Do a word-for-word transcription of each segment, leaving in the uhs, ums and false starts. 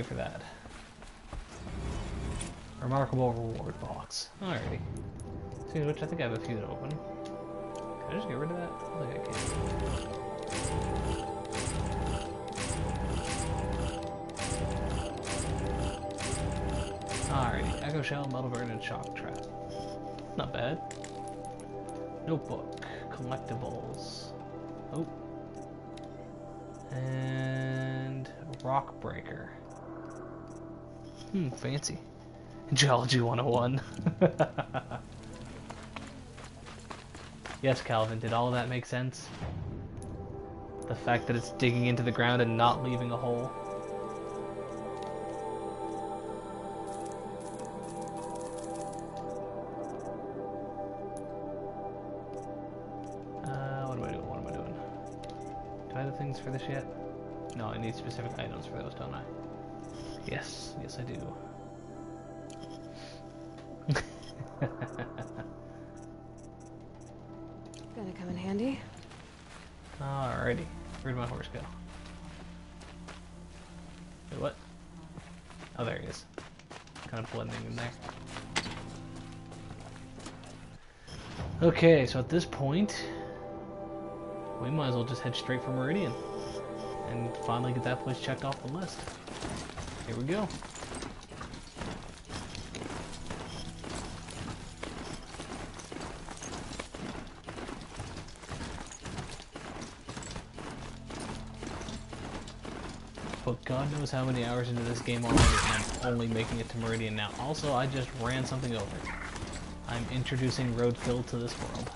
for that. Remarkable reward box. Alrighty. Speaking of which, I think I have a few to open. Can I just get rid of that? I think I can. Alrighty. Echo Shell, Metal Bird, and Shock Trap. Not bad. Notebook. Collectibles. Oh. And Rock Breaker. Hmm, fancy. Geology one oh one. Yes, Calvin, did all of that make sense? The fact that it's digging into the ground and not leaving a hole. Uh, what am I doing? What am I doing? Do I have the things for this yet? No, I need specific items for those, don't I? Yes, yes I do. Gonna come in handy. Alrighty. Where'd my horse go? Wait, what? Oh, there he is. Kind of blending in there. Okay, so at this point, we might as well just head straight for Meridian. And finally get that place checked off the list. Here we go. But God knows how many hours into this game already, and I'm only making it to Meridian now. Also, I just ran something over. I'm introducing roadkill to this world.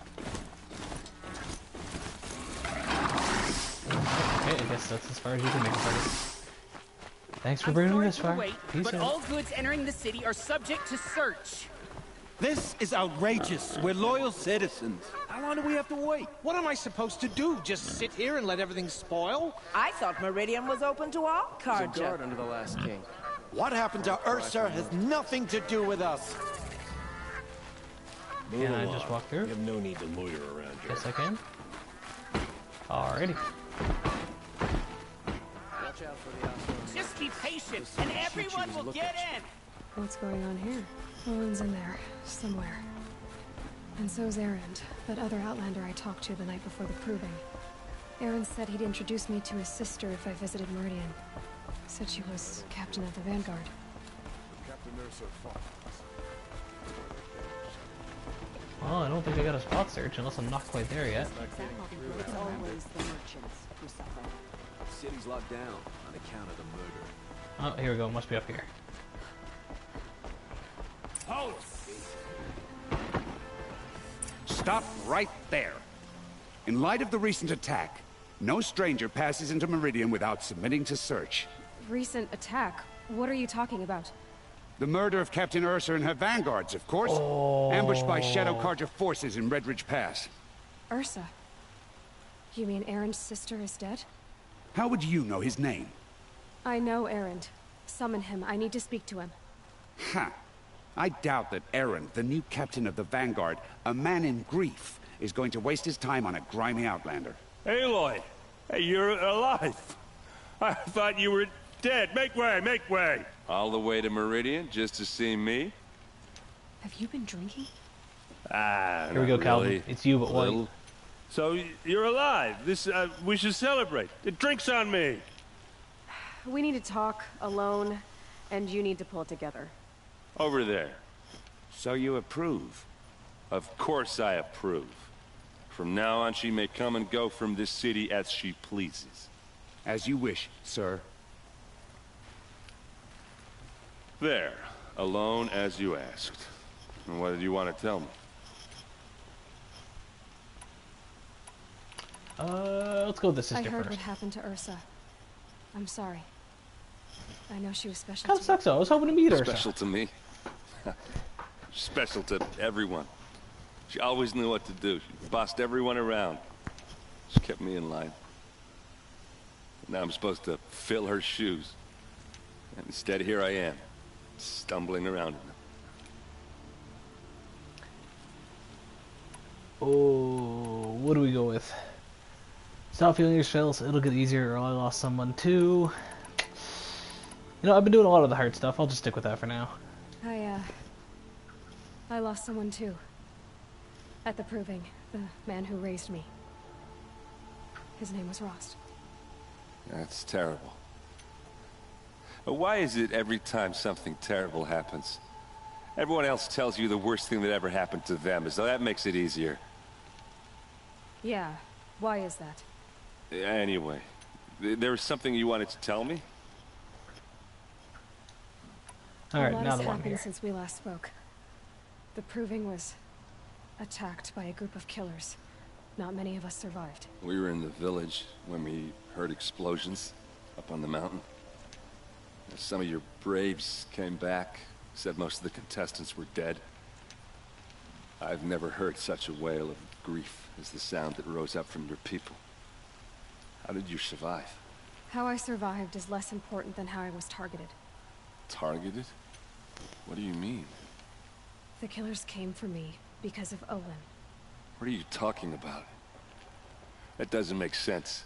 Okay, I guess that's as far as you can make it, buddy. Thanks for bringing me this far. Wait, Peace but out. all goods entering the city are subject to search. This is outrageous. We're loyal citizens. How long do we have to wait? What am I supposed to do? Just sit here and let everything spoil? I thought Meridian was open to all Carja. Guard under the last king. What happened to Ursa has nothing to do with us. Can I just walk through? You have no need to loiter around here. Yes, I can. Alrighty. Watch out for the outdoors. Just be patient, and everyone will get in. What's going on here? Owen's in there, somewhere. And so's Erend, that other Outlander I talked to the night before the proving. Erend said he'd introduce me to his sister if I visited Meridian. Said she was captain of the Vanguard. Captain Ursa fought. Well, I don't think I got a spot search unless I'm not quite there yet. It's always the merchants who suffer. The city's locked down on account of the murder. Oh, here we go. Must be up here. Halt! Stop right there. In light of the recent attack, no stranger passes into Meridian without submitting to search. Recent attack? What are you talking about? The murder of Captain Ursa and her vanguards, of course. Oh. Ambushed by Shadow Carja forces in Redridge Pass. Ursa? You mean Erend's sister is dead? How would you know his name? I know Erend. Summon him. I need to speak to him. Ha! I doubt that Erend, the new captain of the Vanguard, a man in grief, is going to waste his time on a grimy outlander. Aloy! Hey, you're alive! I thought you were dead. Make way, make way! All the way to Meridian just to see me? Have you been drinking? Ah, Here we go, not Calvin. really. It's you, but Little. white. So, y- you're alive. This, uh, we should celebrate. The drink's on me! We need to talk, alone, and you need to pull it together. Over there. So you approve? Of course I approve. From now on, she may come and go from this city as she pleases. As you wish, sir. There. Alone as you asked. And what did you want to tell me? Uh, let's go with the I sister heard first. what happened to Ursa. I'm sorry. I know she was special Kind of to sucks though. I was hoping to meet her. Special to me. Special to everyone. She always knew what to do. She bossed everyone around. She kept me in line. Now I'm supposed to fill her shoes. And instead, here I am, stumbling around in them. Oh, what do we go with? Stop feeling your spells. It'll get easier, or I lost someone too. You know, I've been doing a lot of the hard stuff. I'll just stick with that for now. I, uh... I lost someone too. At the Proving. The man who raised me. His name was Rost. That's terrible. But why is it every time something terrible happens, everyone else tells you the worst thing that ever happened to them, as though that makes it easier? Yeah. Why is that? Anyway, th there was something you wanted to tell me? Alright, now now has the one happened here. since we last spoke. The Proving was attacked by a group of killers. Not many of us survived. We were in the village when we heard explosions up on the mountain. Some of your braves came back, said most of the contestants were dead. I've never heard such a wail of grief as the sound that rose up from your people. How did you survive? How I survived is less important than how I was targeted. Targeted? What do you mean? The killers came for me because of Olin. What are you talking about? That doesn't make sense.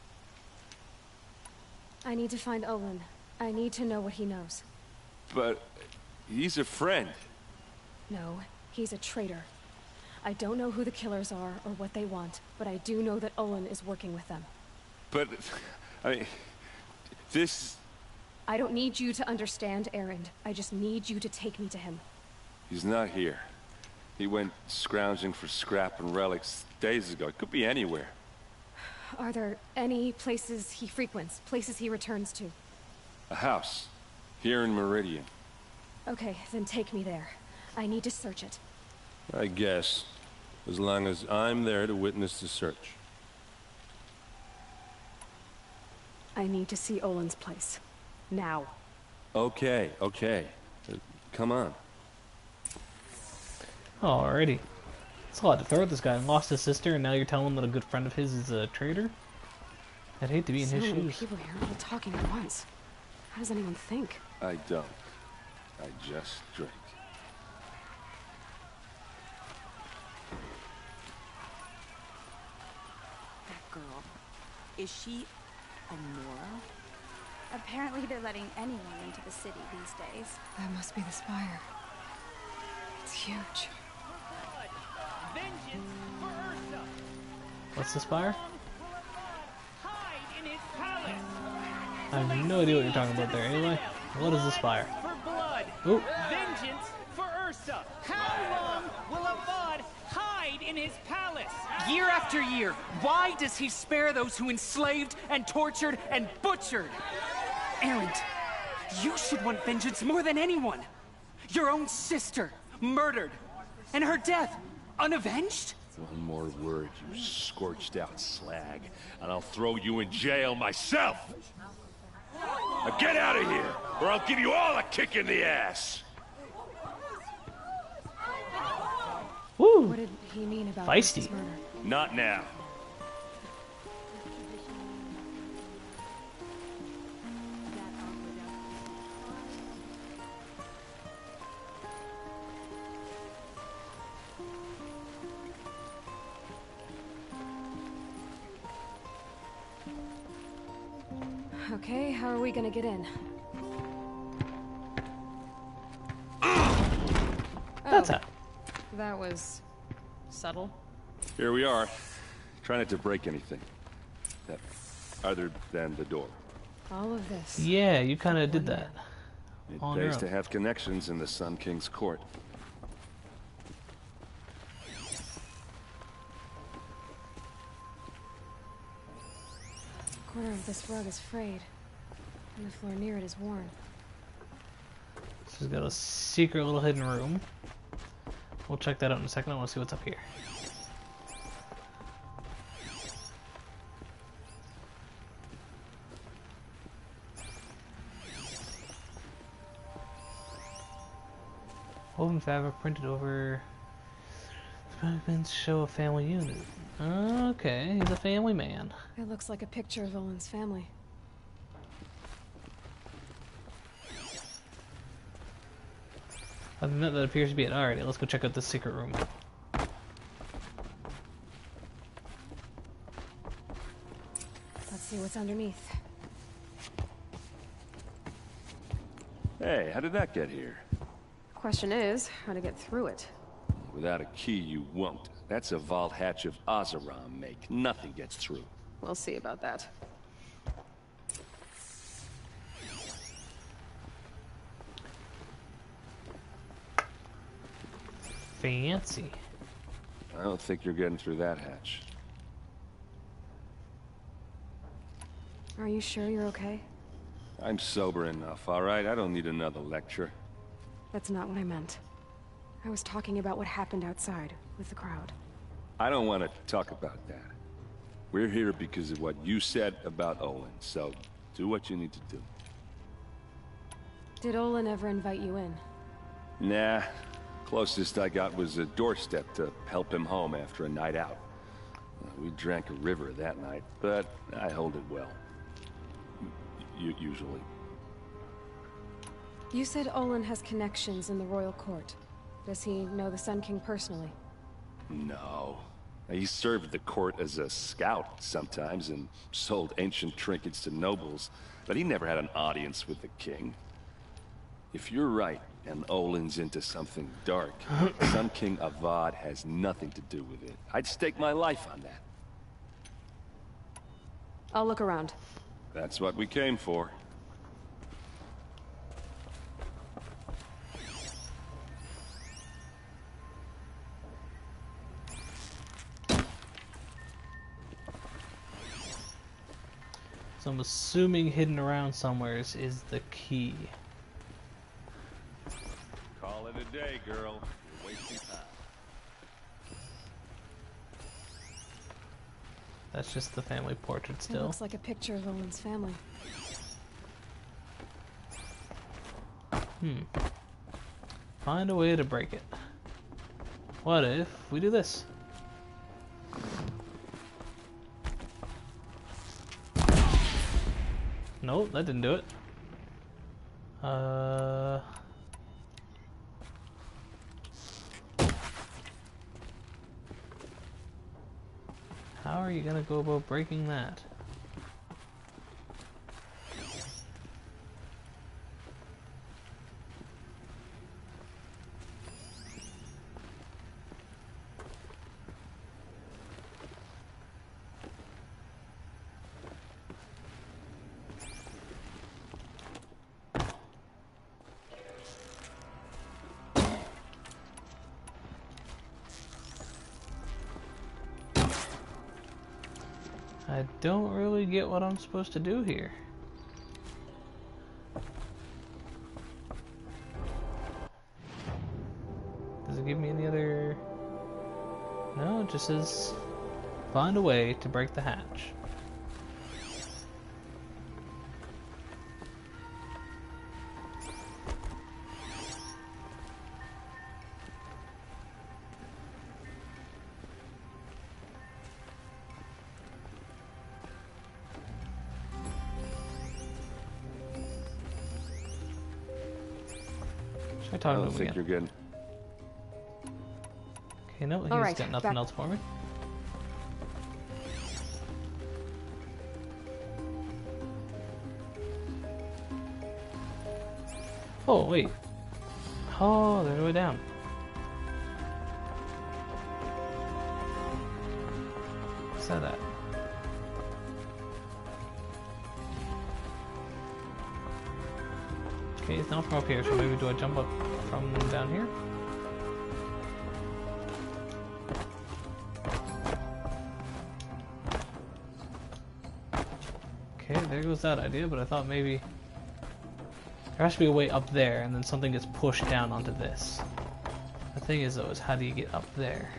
I need to find Olin. I need to know what he knows. But he's a friend. No, he's a traitor. I don't know who the killers are or what they want, but I do know that Olin is working with them. But, I mean, this... I don't need you to understand, Erend. I just need you to take me to him. He's not here. He went scrounging for scrap and relics days ago. It could be anywhere. Are there any places he frequents? Places he returns to? A house. Here in Meridian. Okay, then take me there. I need to search it. I guess. As long as I'm there to witness the search. I need to see Olin's place. Now. Okay, okay. Uh, come on. Alrighty. It's a lot to throw at this guy. Lost his sister, and now you're telling him that a good friend of his is a traitor? I'd hate to be in So his many shoes. people here, all talking at once. How does anyone think? I don't. I just drink. That girl. Is she a Nora? Apparently they're letting anyone into the city these days. That must be the spire. It's huge. Vengeance for Ursa. What's the spire? Hide in his palace. I have no idea what you're talking about there, Aloy. What is the spire? For blood. Ooh. Vengeance for Ursa. How long will Avad hide in his palace? Year after year, why does he spare those who enslaved and tortured and butchered? Erend, you should want vengeance more than anyone. Your own sister, murdered. And her death, unavenged? One more word, you scorched out slag, and I'll throw you in jail myself! Now get out of here, or I'll give you all a kick in the ass! Woo! What did he mean about Feisty. Ursa's murder? Not now. Okay, how are we gonna get in? That's oh, how. That was subtle. Here we are. Try not to break anything. That, other than the door. All of this. Yeah, you kind of did that. It On your pays own. to have connections in the Sun King's court. A corner of this rug is frayed, and the floor near it is worn. This has got a secret little hidden room. We'll check that out in a second. I want to see what's up here. Woven fabric printed over. Fragments show a family unit. Okay, he's a family man. It looks like a picture of Olin's family. Other than that, that appears to be it. Alright, let's go check out this secret room. Let's see what's underneath. Hey, how did that get here? Question is, how to get through it. Without a key, you won't. That's a vault hatch of Oseram make. Nothing gets through. We'll see about that. Fancy. I don't think you're getting through that hatch. Are you sure you're okay? I'm sober enough, all right? I don't need another lecture. That's not what I meant. I was talking about what happened outside, with the crowd. I don't want to talk about that. We're here because of what you said about Olin, so do what you need to do. Did Olin ever invite you in? Nah. Closest I got was a doorstep to help him home after a night out. We drank a river that night, but I hold it well. U- usually. You said Olin has connections in the royal court. Does he know the Sun King personally? No. He served the court as a scout sometimes and sold ancient trinkets to nobles, but he never had an audience with the king. If you're right, and Olin's into something dark, Sun King Avad has nothing to do with it. I'd stake my life on that. I'll look around. That's what we came for. So I'm assuming hidden around somewhere is, is the key. Call it a day, girl. You're wasting time. That's just the family portrait It still. looks like a picture of Olin's family. Hmm. Find a way to break it. What if we do this? Nope, that didn't do it. Uh... How are you gonna go about breaking that? I don't really get what I'm supposed to do here. Does it give me any other... No, it just says find a way to break the hatch. I, I don't think you're good. Okay, no, he's right, got nothing back. else for me. Oh, wait. Oh, they're way down. What's that at? Okay, it's not from up here, so maybe do I jump up from down here? Okay, there goes that idea, but I thought maybe... There has to be a way up there, and then something gets pushed down onto this. The thing is, though, is how do you get up there?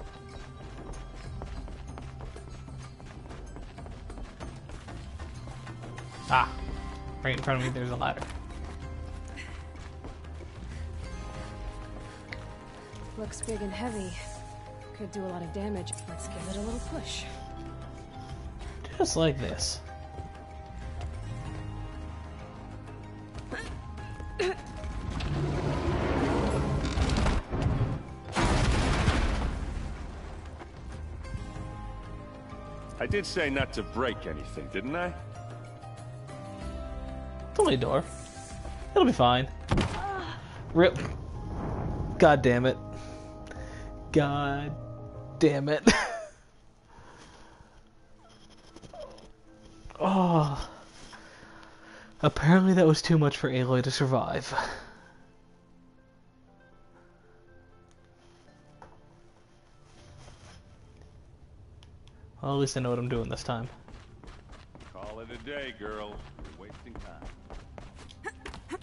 Ah! Right in front of me, there's a ladder. Looks big and heavy. Could do a lot of damage. Let's give it a little push. Just like this. I did say not to break anything, didn't I? It's only a door. It'll be fine. Rip. God damn it. God damn it. Oh. Apparently that was too much for Aloy to survive. Well, at least I know what I'm doing this time. Call it a day, girl. You're wasting time.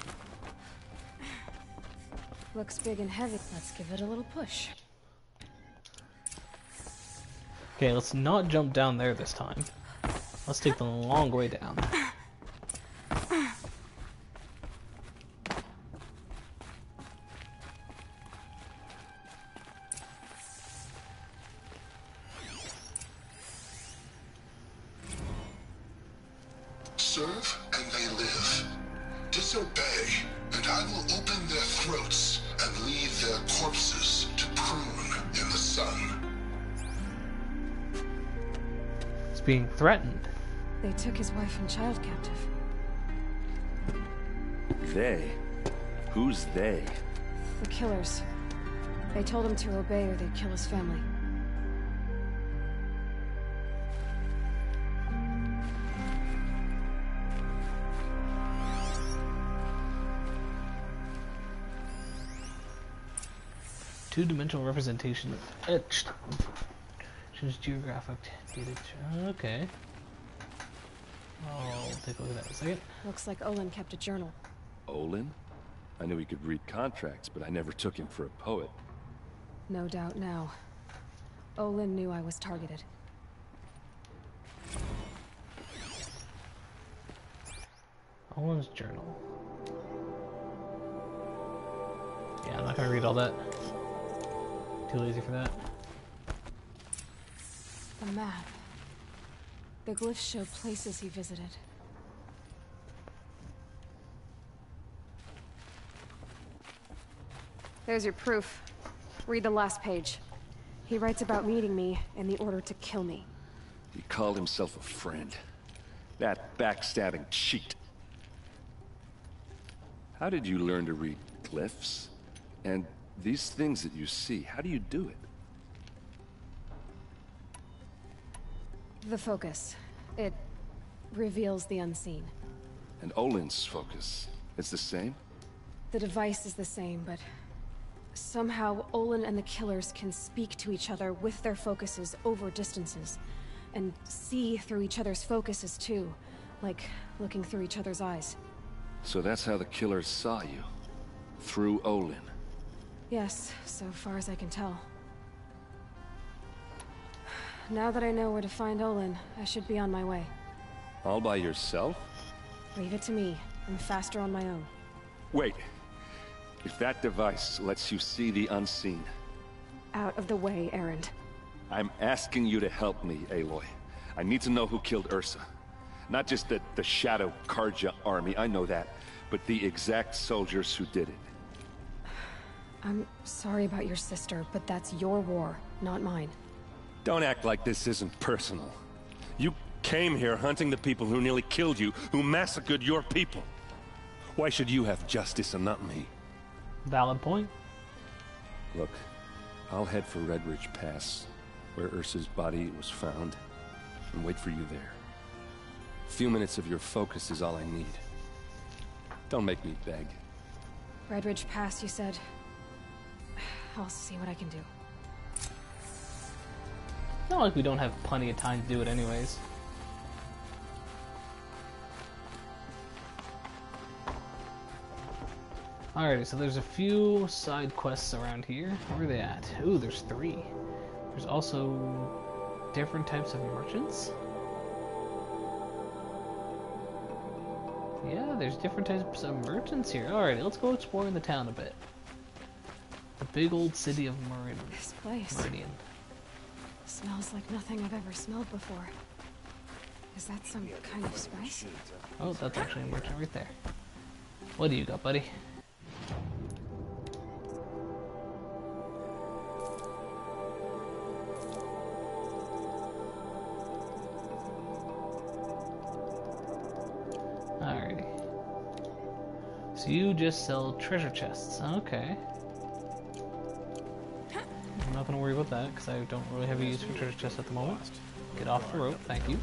Looks big and heavy. Let's give it a little push. Okay, let's not jump down there this time. Let's take the long way down. Serve and they live. Disobey, and I will open their throats and leave their corpses to prune in the sun. It's being threatened. They took his wife and child captive. They? Who's they? The killers. They told him to obey or they'd kill his family. Two-dimensional representation etched. Choose geographic data. Okay. I'll take a look at that in a second. Looks like Olin kept a journal. Olin? I knew he could read contracts, but I never took him for a poet. No doubt now. Olin knew I was targeted. Olin's journal. Yeah, I'm not gonna read all that. Too lazy for that. The map. The glyphs show places he visited. There's your proof. Read the last page. He writes about meeting me and the order to kill me. He called himself a friend. That backstabbing cheat. How did you learn to read glyphs? And these things that you see, how do you do it? The focus. It reveals the unseen. And Olin's focus, it's the same? The device is the same, but somehow Olin and the killers can speak to each other with their focuses over distances. And see through each other's focuses too, like looking through each other's eyes. So that's how the killers saw you? Through Olin? Yes, so far as I can tell. Now that I know where to find Olin, I should be on my way. All by yourself? Leave it to me. I'm faster on my own. Wait. If that device lets you see the unseen... Out of the way, Erend. I'm asking you to help me, Aloy. I need to know who killed Ursa. Not just the, the Shadow Karja army, I know that, but the exact soldiers who did it. I'm sorry about your sister, but that's your war, not mine. Don't act like this isn't personal. You came here hunting the people who nearly killed you, who massacred your people. Why should you have justice and not me? Valid point. Look, I'll head for Red Ridge Pass, where Ursa's body was found, and wait for you there. A few minutes of your focus is all I need. Don't make me beg. Red Ridge Pass, you said? I'll see what I can do. It's not like we don't have plenty of time to do it anyways. Alrighty, so there's a few side quests around here. Where are they at? Ooh, there's three. There's also different types of merchants. Yeah, there's different types of merchants here. Alrighty, let's go exploring the town a bit. The big old city of Meridian. This place. Meridian. Smells like nothing I've ever smelled before. Is that some kind of spice? Oh, that's actually a merchant right there. What do you got, buddy? Alrighty. So you just sell treasure chests. Okay. I'm not going to worry about that because I don't really have a use for treasure chests at the moment. Get off the rope, thank you.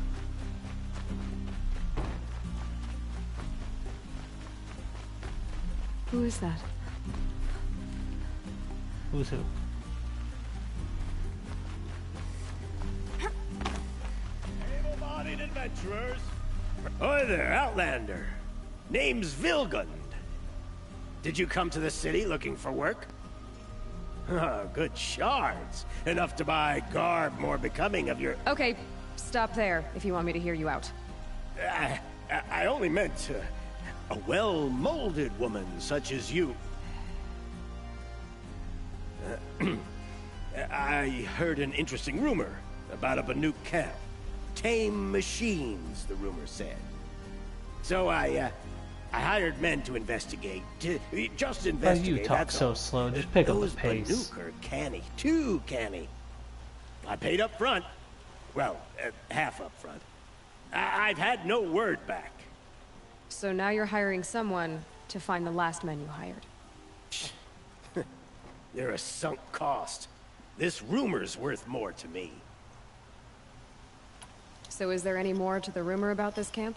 Who is that? Who's who? Able-bodied adventurers. Hi there, Outlander. Name's Vilgund. Did you come to the city looking for work? Ah, good shards. Enough to buy garb more becoming of your... Okay, stop there if you want me to hear you out. I, I, I only meant uh, a well-molded woman such as you. Uh, I heard an interesting rumor about a Banuk camp. Tame machines, the rumor said. So I, uh, I hired men to investigate. To, just investigate. Oh, you talk that's so all. slow. Just pick Those up the pace. Banuk are canny, too canny. I paid up front. Well, uh, half up front. I I've had no word back. So now you're hiring someone to find the last men you hired. They're a sunk cost. This rumor's worth more to me. So is there any more to the rumor about this camp?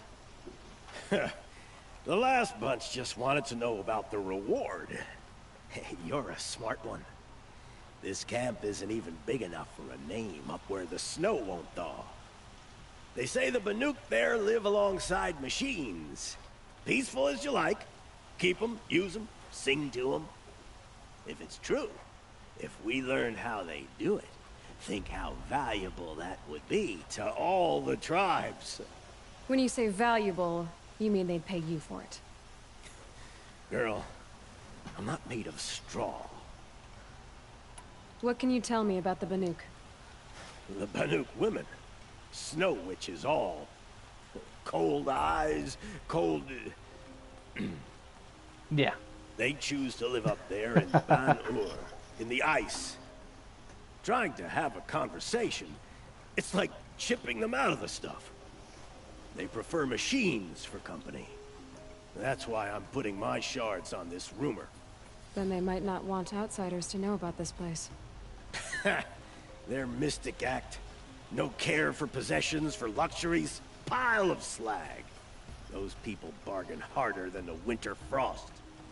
The last bunch just wanted to know about the reward. Hey, you're a smart one. This camp isn't even big enough for a name up where the snow won't thaw. They say the Banuk there live alongside machines. Peaceful as you like. Keep them, use them, sing to them. If it's true, if we learn how they do it, think how valuable that would be to all the tribes. When you say valuable, you mean they'd pay you for it? Girl, I'm not made of straw. What can you tell me about the Banuk? The Banuk women. Snow witches all. Cold eyes, cold... Yeah. They choose to live up there in Ban-Ur, in the ice. Trying to have a conversation, it's like chipping them out of the stuff. They prefer machines for company. That's why I'm putting my shards on this rumor. Then they might not want outsiders to know about this place. Their mystic act. No care for possessions, for luxuries. Pile of slag. Those people bargain harder than the winter frost.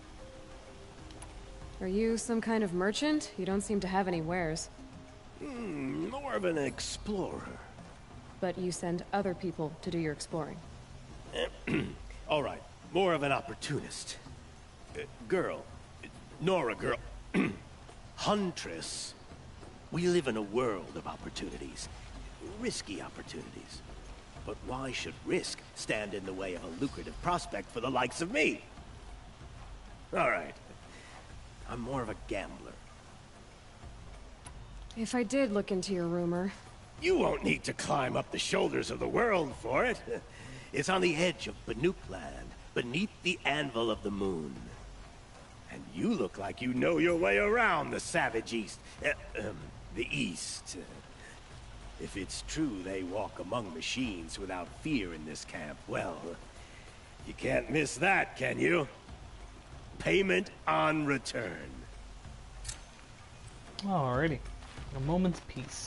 Are you some kind of merchant? You don't seem to have any wares. Hmm, more of an explorer. But you send other people to do your exploring. All right, more of an opportunist. Uh, girl, Nora girl, Huntress. We live in a world of opportunities. Risky opportunities. But why should risk stand in the way of a lucrative prospect for the likes of me? All right. I'm more of a gambler. If I did look into your rumor... You won't need to climb up the shoulders of the world for it. It's on the edge of Banuk land, beneath the anvil of the moon. And you look like you know your way around the savage east. Uh, um, the east. If it's true they walk among machines without fear in this camp, well, you can't miss that, can you? Payment on return. Alrighty. A moment's peace.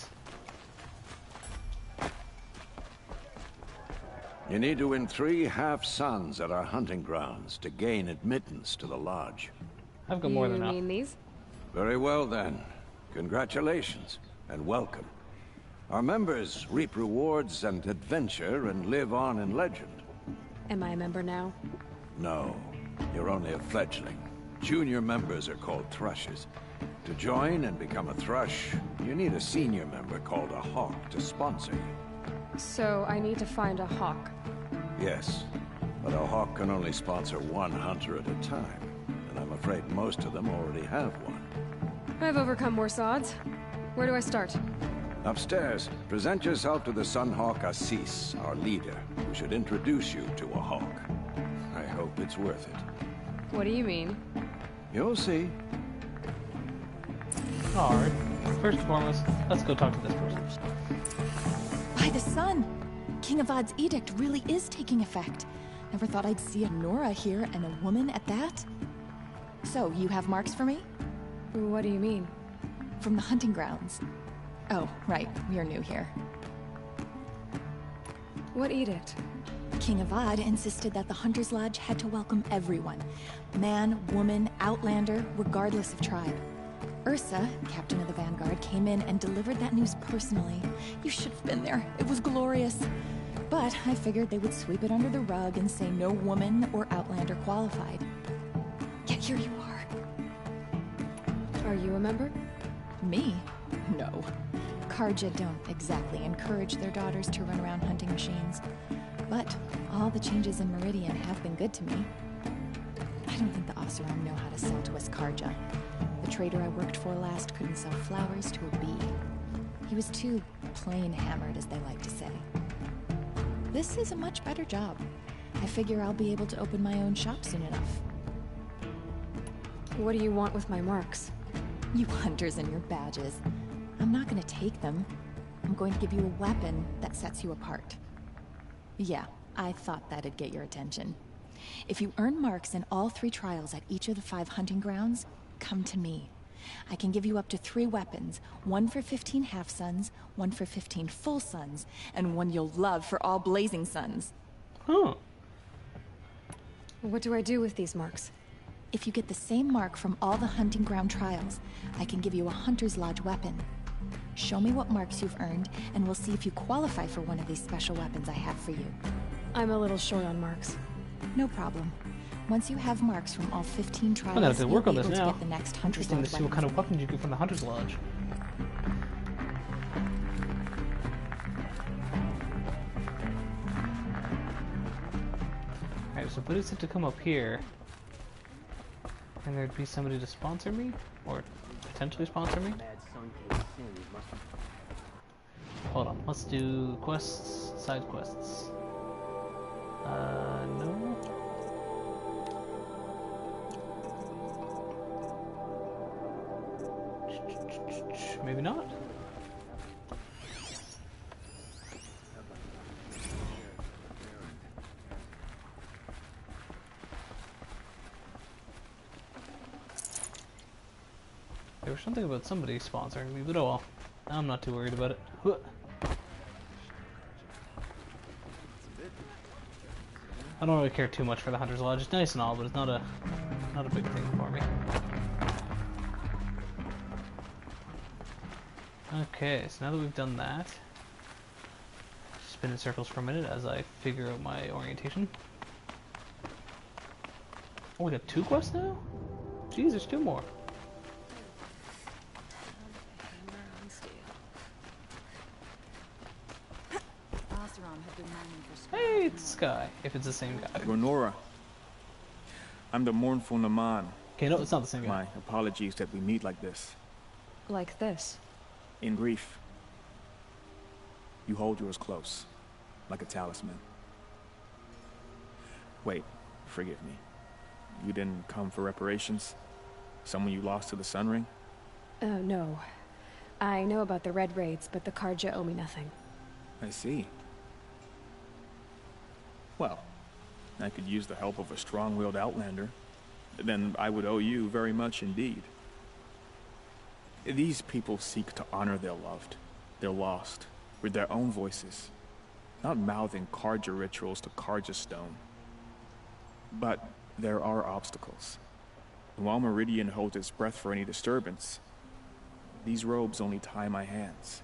You need to win three half-suns at our hunting grounds to gain admittance to the lodge. I've got more than enough. You mean these? Very well then. Congratulations, and welcome. Our members reap rewards and adventure and live on in legend. Am I a member now? No, you're only a fledgling. Junior members are called thrushes. To join and become a thrush, you need a senior member called a hawk to sponsor you. So I need to find a hawk. Yes, but a hawk can only sponsor one hunter at a time, and I'm afraid most of them already have one. I've overcome worse odds. Where do I start? Upstairs, present yourself to the Sunhawk Assis, our leader, who should introduce you to a hawk. I hope it's worth it. What do you mean? You'll see. Alright. First and foremost, let's go talk to this person. By the sun! King Avad's edict really is taking effect. Never thought I'd see a Nora here, and a woman at that. So, you have marks for me? What do you mean? From the hunting grounds. Oh, right, you're new here. What edict? King Avad insisted that the Hunter's Lodge had to welcome everyone. Man, woman, outlander, regardless of tribe. Ursa, captain of the Vanguard, came in and delivered that news personally. You should have been there. It was glorious. But I figured they would sweep it under the rug and say no woman or outlander qualified. Yet here you are. Are you a member? Me? No. Carja don't exactly encourage their daughters to run around hunting machines. But all the changes in Meridian have been good to me. I don't think the Oseram know how to sell to us Carja. The trader I worked for last couldn't sell flowers to a bee. He was too plain hammered, as they like to say. This is a much better job. I figure I'll be able to open my own shop soon enough. What do you want with my marks? You hunters and your badges. I'm not gonna take them. I'm going to give you a weapon that sets you apart. Yeah, I thought that'd get your attention. If you earn marks in all three trials at each of the five hunting grounds, come to me. I can give you up to three weapons, one for fifteen half-suns, one for fifteen full suns, and one you'll love for all blazing suns. Huh. What do I do with these marks? If you get the same mark from all the hunting ground trials, I can give you a Hunter's Lodge weapon. Show me what marks you've earned, and we'll see if you qualify for one of these special weapons I have for you. I'm a little short on marks. No problem. Once you have marks from all fifteen trials, I'm gonna have to work you'll on be this able now. to get the next Hunter's Interesting to Lodge see what kind of weapons you get from the Hunter's Lodge. Alright, so Buddha said to come up here. And there'd be somebody to sponsor me? Or potentially sponsor me? Hold on, let's do quests, side quests. Uh, no? Maybe not? There was something about somebody sponsoring me, but oh well. I'm not too worried about it. I don't really care too much for the Hunter's Lodge. It's nice and all, but it's not a not a big thing for me. Okay, so now that we've done that, spin in circles for a minute as I figure out my orientation. Oh, we got two quests now? Jeez, there's two more. Hey, it's Sky, if it's the same guy. Ronora. I'm the mournful Naman. Okay, no, it's not the same guy. My apologies that we meet like this. Like this? In grief. You hold yours close, like a talisman. Wait, forgive me. You didn't come for reparations? Someone you lost to the Sun Ring? Oh, uh, no. I know about the Red Raids, but the Carja owe me nothing. I see. Well, I could use the help of a strong-willed outlander. Then I would owe you very much indeed. These people seek to honor their loved, their lost, with their own voices, not mouthing Carja rituals to Carja stone. But there are obstacles. And while Meridian holds its breath for any disturbance, these robes only tie my hands.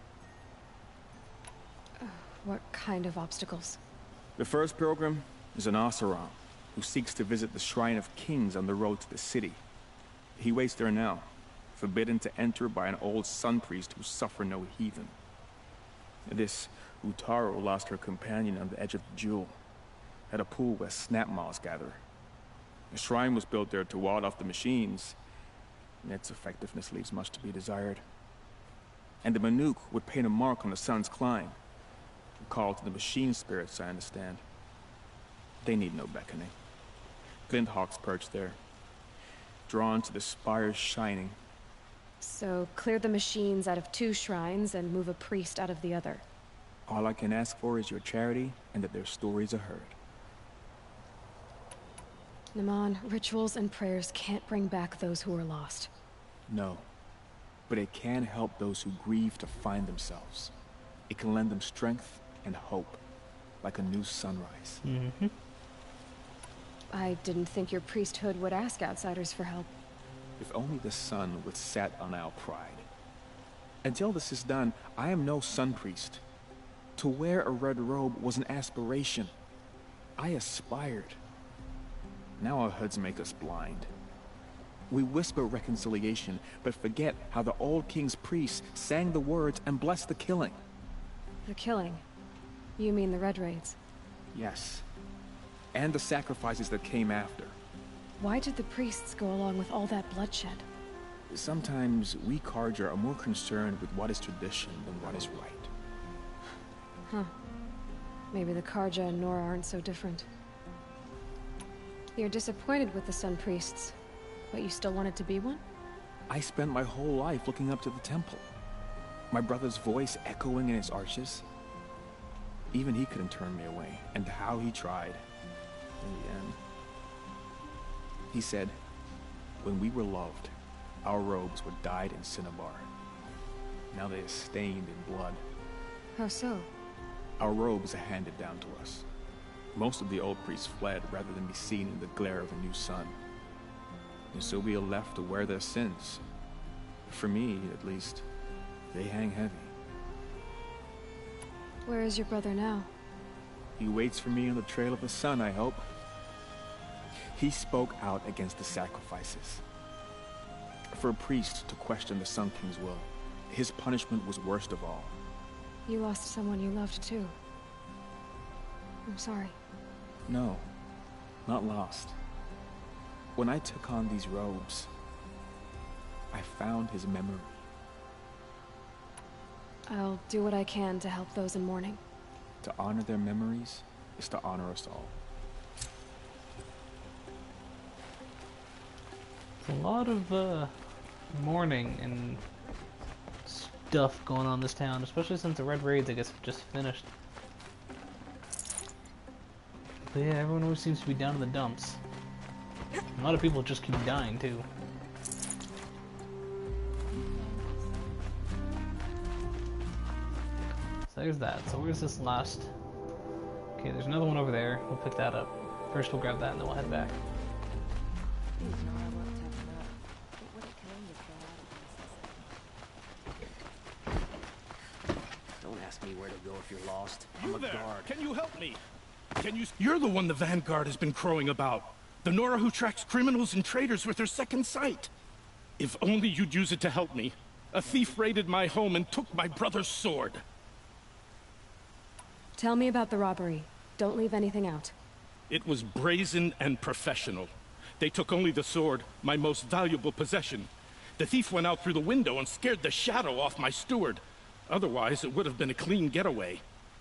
Uh, what kind of obstacles? The first pilgrim is an Oseram, who seeks to visit the Shrine of Kings on the road to the city. He waits there now, forbidden to enter by an old sun priest who suffer no heathen. This Utaru lost her companion on the edge of the Jewel, at a pool where snap moths gather. The shrine was built there to ward off the machines, and its effectiveness leaves much to be desired. And the Manuk would paint a mark on the sun's climb, a call to the machine spirits, I understand. They need no beckoning. Glint hawks perch there, drawn to the spires shining. So, clear the machines out of two shrines and move a priest out of the other. All I can ask for is your charity and that their stories are heard. Naman, rituals and prayers can't bring back those who are lost. No. But it can help those who grieve to find themselves. It can lend them strength and hope, like a new sunrise. Mm-hmm. I didn't think your priesthood would ask outsiders for help. If only the sun would set on our pride. Until this is done, I am no sun priest. To wear a red robe was an aspiration. I aspired. Now our hoods make us blind. We whisper reconciliation, but forget how the old king's priests sang the words and blessed the killing. The killing? You mean the Red Raids? Yes. And the sacrifices that came after. Why did the priests go along with all that bloodshed? Sometimes we Carja are more concerned with what is tradition than what is right. Huh. Maybe the Carja and Nora aren't so different. You're disappointed with the Sun Priests, but you still wanted to be one? I spent my whole life looking up to the temple. My brother's voice echoing in its arches. Even he couldn't turn me away, and how he tried. In the end. He said, when we were loved, our robes were dyed in cinnabar. Now they are stained in blood. How so? Our robes are handed down to us. Most of the old priests fled rather than be seen in the glare of a new sun. And so we are left to wear their sins. For me, at least, they hang heavy. Where is your brother now? He waits for me on the trail of the sun, I hope. He spoke out against the sacrifices. For a priest to question the Sun King's will, his punishment was worst of all. You lost someone you loved too. I'm sorry. No, not lost. When I took on these robes, I found his memory. I'll do what I can to help those in mourning. To honor their memories is to honor us all. There's a lot of uh, mourning and stuff going on in this town, especially since the Red Raids, I guess, have just finished. But yeah, everyone always seems to be down in the dumps. A lot of people just keep dying, too. So there's that. So where's this last? Okay, there's another one over there. We'll pick that up. First we'll grab that and then we'll head back. Don't ask me where to go if you're lost. You I'm a there! guard. Can you help me? Can you? You're the one the Vanguard has been crowing about. The Nora who tracks criminals and traitors with her second sight. If only you'd use it to help me. A thief raided my home and took my brother's sword. Tell me about the robbery. Don't leave anything out. It was brazen and professional. They took only the sword, my most valuable possession. The thief went out through the window and scared the shadow off my steward. Otherwise, it would have been a clean getaway.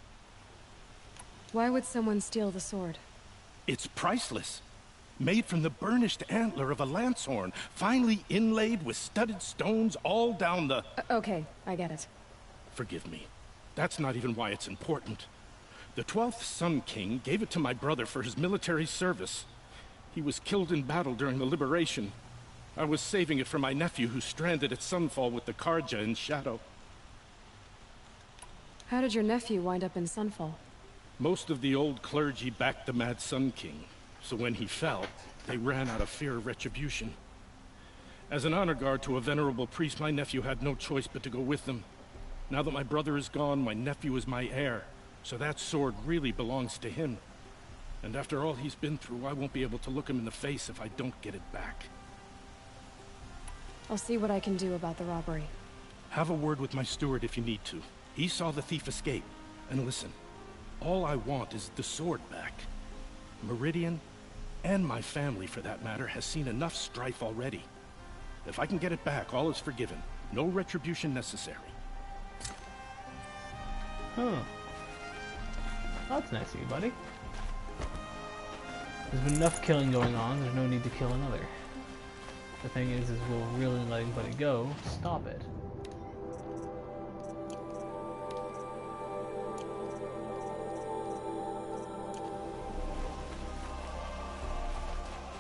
Why would someone steal the sword? It's priceless. Made from the burnished antler of a lancehorn, finely inlaid with studded stones all down the... Uh, okay, I get it. Forgive me. That's not even why it's important. The twelfth Sun King gave it to my brother for his military service. He was killed in battle during the liberation. I was saving it for my nephew who's stranded at Sunfall with the Carja in Shadow. How did your nephew wind up in Sunfall? Most of the old clergy backed the Mad Sun King, so when he fell, they ran out of fear of retribution. As an honor guard to a venerable priest, my nephew had no choice but to go with them. Now that my brother is gone, my nephew is my heir, so that sword really belongs to him. And after all he's been through, I won't be able to look him in the face if I don't get it back. I'll see what I can do about the robbery. Have a word with my steward if you need to. He saw the thief escape. And listen, all I want is the sword back. Meridian, and my family for that matter, has seen enough strife already. If I can get it back, all is forgiven. No retribution necessary. Huh. That's nice of you, buddy. There's been enough killing going on, there's no need to kill another. The thing is, is we'll really let anybody go, stop it.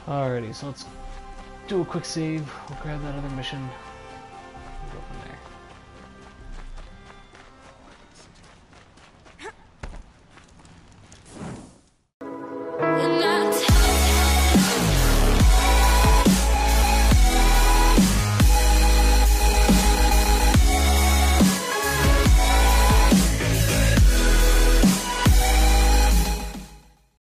Alrighty, so let's do a quick save. We'll grab that other mission. Go from there.